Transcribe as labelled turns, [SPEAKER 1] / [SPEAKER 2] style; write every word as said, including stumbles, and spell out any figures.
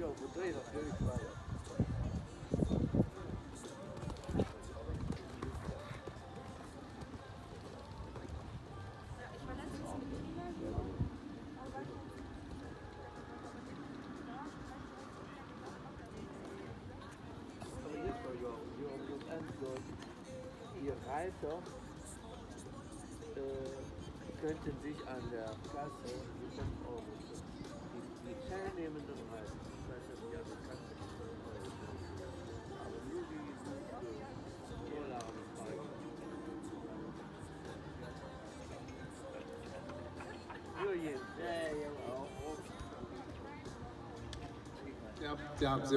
[SPEAKER 1] Kilo verdreht natürlich weiter. Aber jetzt war ja, hier um das Ende, die Reiter äh, könnten sich an der Kasse die fünf Euro die, die teilnehmenden Reiter, ich weiß nicht, wie an der Kasse aber nur die die Vorlagen frei. Nur jeden, ja, ja, auch.
[SPEAKER 2] Ja, ja,